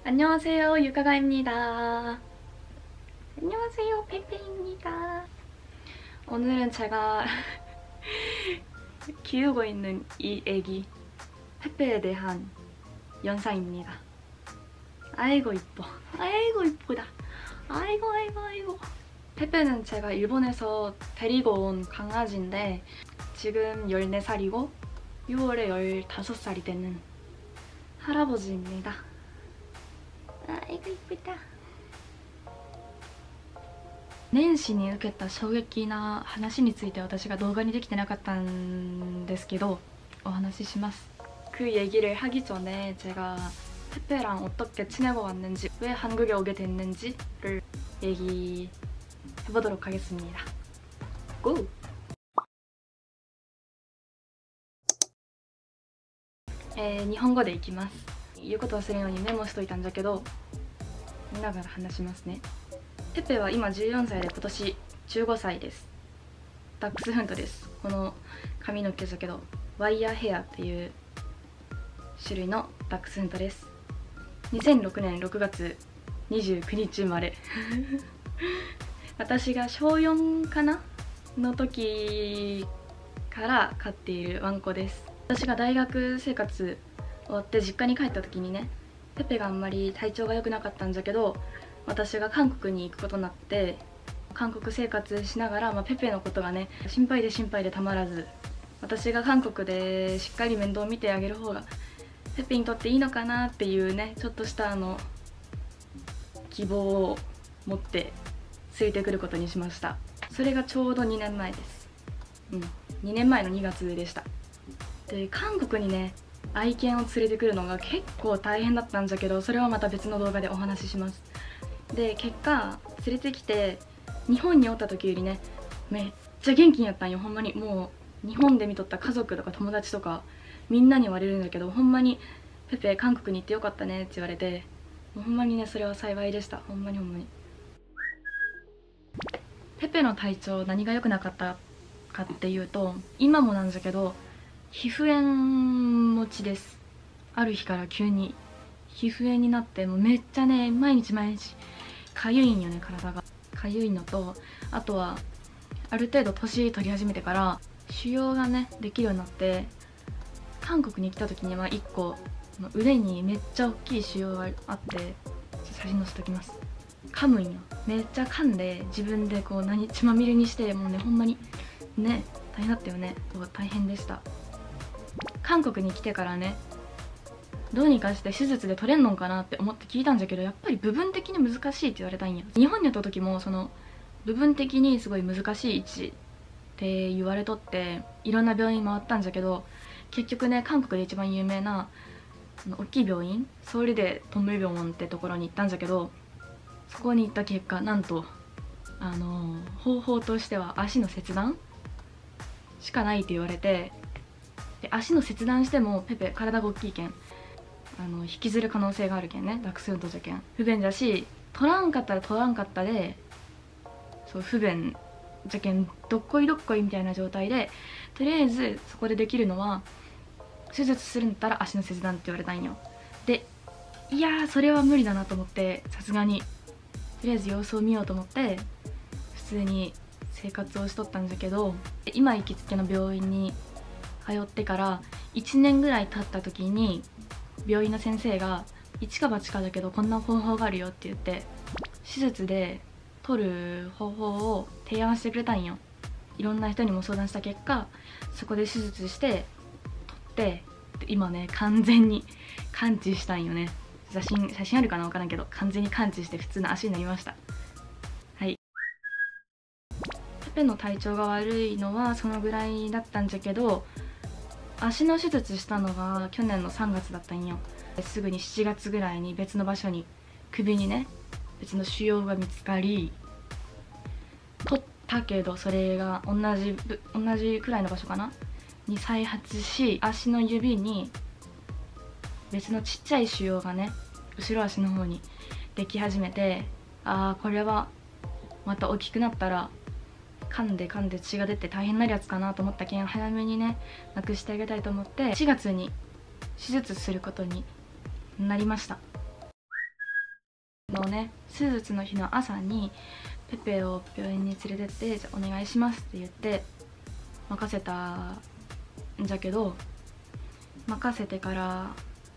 안녕하세요, 유가가입니다. 안녕하세요, 페페입니다. 오늘은 제가 키우고 있는 이 애기 페페에 대한 영상입니다. 아이고 이뻐, 아이고 이쁘다, 아이고 아이고 아이고. 페페는 제가 일본에서 데리고 온 강아지인데 지금 14살이고 6월에 15살이 되는 할아버지입니다. 아이고 이쁘다. 年始に受けた衝撃な話について私が動画にできてなかったんですけどお話しします. 그 얘기를 하기 전에 제가 페페랑 어떻게 지내고 왔는지, 왜 한국에 오게 됐는지를 얘기해보도록 하겠습니다. 고! 日本語でいきます。言うこと忘れんようにメモしといたんだけど見ながら話しますね。ペペは今14歳で今年15歳です。ダックスフントです。この髪の毛だけどワイヤーヘアっていう種類のダックスフントです。2006年6月29日生まれ私が小4かなの時から飼っているワンコです。私が大学生活終わって実家に帰った時にね、ペペがあんまり体調が良くなかったんだけど、私が韓国に行くことになって韓国生活しながら、ペペのことがね心配でたまらず、私が韓国でしっかり面倒を見てあげる方がペペにとっていいのかなっていうね、ちょっとした希望を持って連れてくることにしました。それがちょうど2年前です。2年前の2月でした。で、韓国にね愛犬を連れてくるのが結構大変だったんだけど、それはまた別の動画でお話しします。で、結果連れてきて日本におった時よりねめっちゃ元気になったんよ。ほんまにもう日本で見とった家族とか友達とかみんなに言われるんだけど、ほんまにペペ韓国に行ってよかったねって言われて、もうほんまにねそれは幸いでした。ほんまにほんまに。ペペの体調何が良くなかったかっていうと、今もなんだけど皮膚炎持ちです。ある日から急に皮膚炎になって、もうめっちゃね毎日かゆいんよね。体がかゆいのと、あとはある程度年取り始めてから腫瘍がねできるようになって、韓国に来た時には1個腕にめっちゃ大きい腫瘍があって、写真載せときます。噛むんよ。めっちゃ噛んで自分でこう血まみれにして、もうねほんまにね大変だったよね。大変でした。韓国に来てからねどうにかして手術で取れんのかなって思って聞いたんだけど、やっぱり部分的に難しいって言われたんや。日本にいた時もその部分的にすごい難しい位置って言われとって、いろんな病院回ったんだけど、結局ね韓国で一番有名な大きい病院、ソウルでトンム病院ってところに行ったんだけど、そこに行った結果なんと方法としては足の切断しかないって言われて、で足の切断してもペペ体が大きいけん引きずる可能性があるけんね、ダックスフントじゃけん不便だし、取らんかったら取らんかったでそう不便じゃけん、どっこいみたいな状態で、とりあえずそこでできるのは手術するんだったら足の切断って言われたんよ。で、いやーそれは無理だなと思って、さすがにとりあえず様子を見ようと思って普通に生活をしとったんだけど、今行きつけの病院に通ってから1年ぐらい経った時に病院の先生が一か八かだけどこんな方法があるよって言って手術で取る方法を提案してくれたんよ。いろんな人にも相談した結果、そこで手術して取って、今ね完全に完治したんよね。写真あるかな分からんけど完全に完治して普通の足になりました。はい。ペペの体調が悪いのはそのぐらいだったんじゃけど、足の手術したのが去年の3月だったんよ。すぐに7月ぐらいに別の場所に首にね別の腫瘍が見つかり、取ったけどそれが同じくらいの場所かなに再発し、足の指に別のちっちゃい腫瘍がね後ろ足の方にでき始めて、これはまた大きくなったら噛んで血が出て大変になるやつかなと思ったけん、早めにねなくしてあげたいと思って4月に手術することになりました。 のね手術の日の朝にペペを病院に連れてって「じゃあお願いします」って言って任せたんじゃけど、任せてから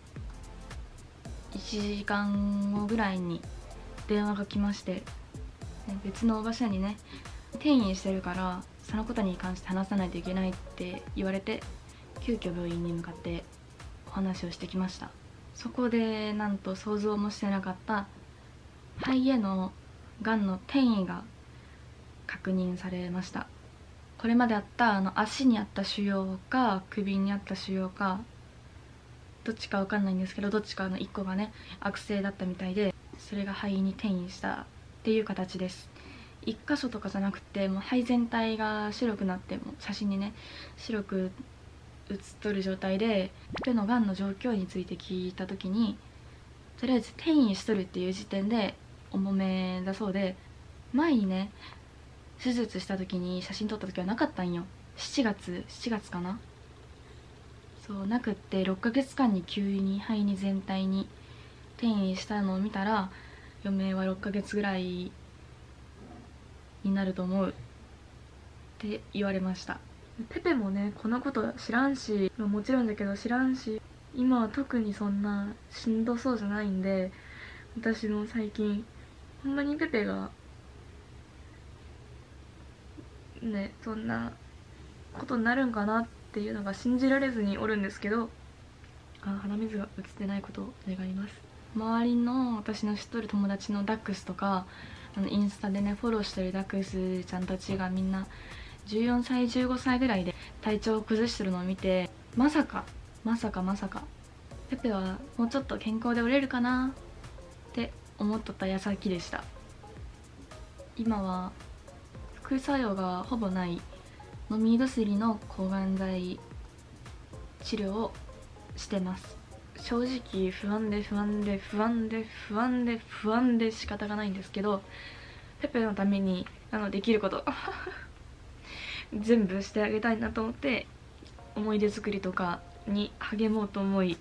1時間後ぐらいに電話が来まして、別の場所にね転院してるからそのことに関して話さないといけないって言われて、急遽病院に向かってお話をしてきました。そこでなんと想像もしてなかった肺へのがんの転移が確認されました。これまであった足にあった腫瘍か首にあった腫瘍かどっちかわかんないんですけど、どっちかの1個がね悪性だったみたいで、それが肺に転移したっていう形です。1箇所とかじゃなくて、もう肺全体が白くなって、もう写真にね白く写っとる状態で、ペペのがんの状況について聞いた時に、とりあえず転移しとるっていう時点で重めだそうで、前にね手術した時に写真撮った時はなかったんよ。7月かな、そうなくって、6ヶ月間に急に肺に全体に転移したのを見たら、余命は6ヶ月ぐらいになると思うって言われました。ペペもねこんなこと知らんし、もちろんだけど知らんし、今は特にそんなしんどそうじゃないんで、私も最近ほんまにペペがねそんなことになるんかなっていうのが信じられずにおるんですけど、鼻水が映ってないことを願います。周りの私の知っとる友達のダックスとか、インスタでねフォローしてるダックスちゃんたちがみんな14歳15歳ぐらいで体調を崩してるのを見て、まさかペペはもうちょっと健康でおれるかなって思っとった矢先でした。今は副作用がほぼない飲み薬の抗がん剤治療をしてます。正直不安で仕方がないんですけど、ペペのためにできること全部してあげたいなと思って、思い出作りとかに励もうと思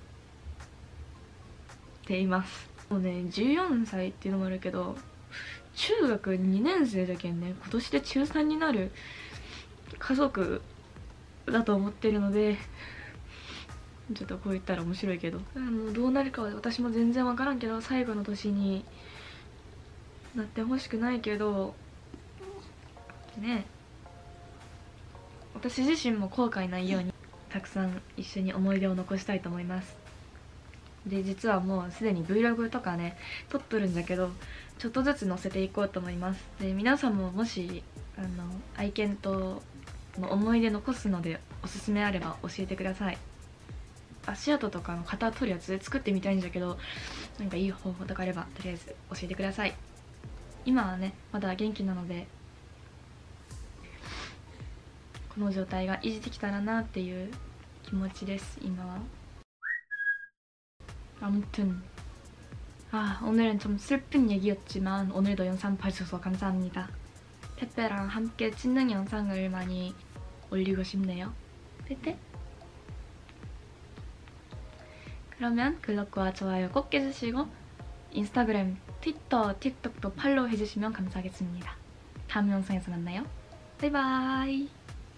っています。もうね14歳っていうのもあるけど、中学2年生だけんね、今年で中3になる家族だと思ってるので、ちょっとこう言ったら面白いけど、どうなるかは私も全然分からんけど、最後の年になってほしくないけどね、私自身も後悔ないようにたくさん一緒に思い出を残したいと思います。で実はもうすでに Vlog とかね撮っとるんだけど、ちょっとずつ載せていこうと思います。で皆さんももし愛犬との思い出残すのでおすすめあれば教えてください。足跡とかの型取るやつ作ってみたいんだけど、なんかいい方法とかあればとりあえず教えてください。今はねまだ元気なので、この状態が維持できたらなっていう気持ちです今は。아무튼 오늘은 좀 슬픈 얘기였지만 오늘도 영상 봐주셔서 감사합니다. 페페랑 함께 찍는 영상을 많이 올리고 싶네요. 페페? 그러면 구독과 좋아요 꼭 해주시고 인스타그램, 트위터, 틱톡도 팔로우 해주시면 감사하겠습니다. 다음 영상에서 만나요. 바이바이.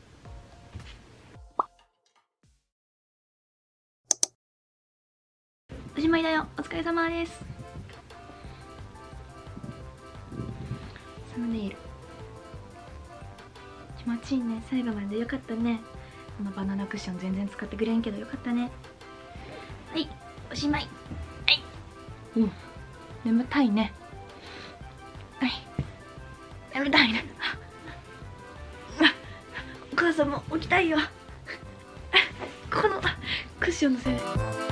おしまいだよ。お疲れ様です。サムネイル気持ちいいね。最後までよかったね。このバナナクッション全然使ってくれんけどよかったね。はい、おしまい。はい、眠たいね。はい、眠たいね。お母さんも起きたいよ。このクッションのせいで。